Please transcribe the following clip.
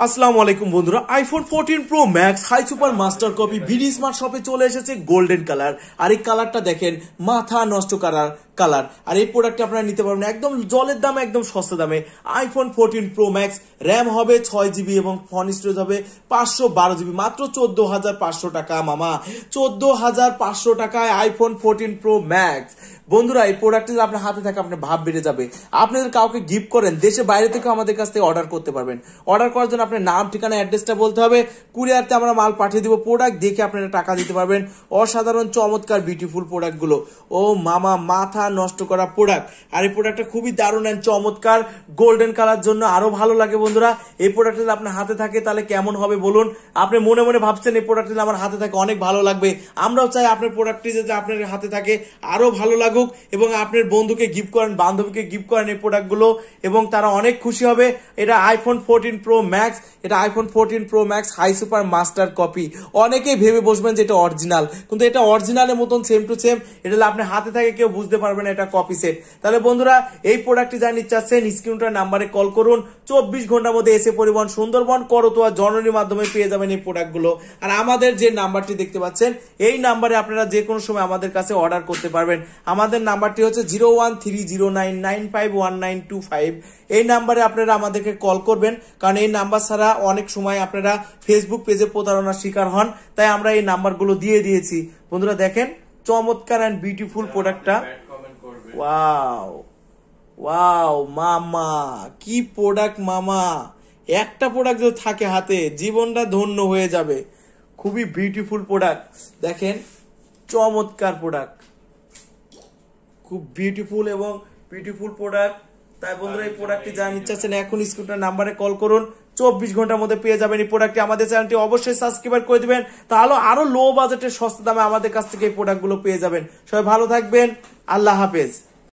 আসসালামু আলাইকুম বন্ধুরা, iPhone 14 pro max high super master copy VD smart শপে চলে এসেছে গোল্ডেন কালার। আর এই কালারটা দেখেন, মাথা নষ্ট করার কালার। আর এই প্রোডাক্টটা আপনারা নিতে পারবেন একদম জলের দামে, একদম সস্তা দামে। আইফোন 14 প্রো ম্যাক্স, র্যাম হবে 6GB এবং ফোন স্টোরেজ হবে 512GB, মাত্র 14,500 টাকা। মামা 14,500 টাকায় আইফোন 14 প্রো ম্যাক্স। বন্ধুরা, এই প্রোডাক্টটি আপনার হাতে থাকে, আপনার ভাব বেড়ে যাবে। আপনাদের কাউকে গিফট করেন, দেশে বাইরে থেকে আমাদের কাছ থেকে অর্ডার করতে পারবেন। অর্ডার করার জন্য আপনার নাম, ঠিকানা, অ্যাড্রেসটা বলতে হবে। কুরিয়ারতে আমরা মাল পাঠিয়ে দিব। প্রোডাক্ট দেখে আপনারা টাকা দিতে পারবেন। অসাধারণ চমৎকার বিউটিফুল প্রোডাক্টগুলো। ও মামা, মাথা নষ্ট করা প্রোডাক্ট। আর এই প্রোডাক্টটা খুবই দারুণ অ্যান্ড চমৎকার, গোল্ডেন কালার জন্য আরো ভালো লাগে। বন্ধুরা, এই প্রোডাক্টটা যদি আপনার হাতে থাকে তাহলে কেমন হবে বলুন? আপনি মনে মনে ভাবছেন এই প্রোডাক্টটা যদি আমার হাতে থাকে অনেক ভালো লাগবে। আমরাও চাই আপনার প্রোডাক্টটি যদি আপনার হাতে থাকে আরো ভালো লাগুক, এবং আপনার বন্ধুকে গিফট করেন, বান্ধবীকে গিফট করেন এই প্রোডাক্টগুলো, এবং তারা অনেক খুশি হবে। এটা আইফোন 14 প্রো ম্যাক্স, এটা iPhone 14 pro max high super master copy. অনেকেই ভেবে বসবেন যে এটা অরিজিনাল, কিন্তু এটা অরিজিনালের মতন সেম টু সেম। এটা আপনার হাতে থাকে কেউ বুঝতে পারবে না এটা কপি সেট। তাহলে বন্ধুরা, এই প্রোডাক্টটি যা নিতে চাচ্ছেন স্ক্রিনটার নাম্বারে কল করুন। 24 ঘন্টার মধ্যে এসে পরিবহন সুন্দরবন, করতোয়া, জননীর মাধ্যমে পেয়ে যাবেন এই প্রোডাক্টগুলো। আর আমাদের যে নাম্বারটি দেখতে পাচ্ছেন, এই নাম্বারে আপনারা যে কোনো সময় আমাদের কাছে অর্ডার করতে পারবেন। আমাদের নাম্বারটি হচ্ছে 013099951925। এই নাম্বারে আপনারা আমাদেরকে কল করবেন, কারণ এই নাম্বার ছাড়া অনেক সময় আপনারা ফেসবুক পেজে প্রতারণার শিকার হন, তাই আমরা এই নাম্বারগুলো দিয়ে দিয়েছি। বন্ধুরা দেখেন, চমৎকার অ্যান্ড বিউটিফুল প্রোডাক্টটা। ওয়াও ওয়াও মামা, কি প্রোডাক্ট মামা! একটা প্রোডাক্ট যদি থাকে হাতে, জীবনটা ধন্য হয়ে যাবে। খুবই বিউটিফুল প্রোডাক্ট। দেখেন, চমৎকার প্রোডাক্ট, খুব বিউটিফুল এবং বিউটিফুল প্রোডাক্ট। তাই বন্ধুরা, এই প্রোডাক্টটি যা নিতে চাচ্ছেন এখন স্ক্রিনের নাম্বারে কল করুন। 24 ঘন্টার মধ্যে পেয়ে যাবেন এই প্রোডাক্টটি। আমাদের চ্যানেলটি অবশ্যই সাবস্ক্রাইব করে দিবেন, তাহলে আরো লো বাজেটের সস্তা দামে আমাদের কাছ থেকে এই প্রোডাক্টগুলো পেয়ে যাবেন। সবাই ভালো থাকবেন, আল্লাহ হাফেজ।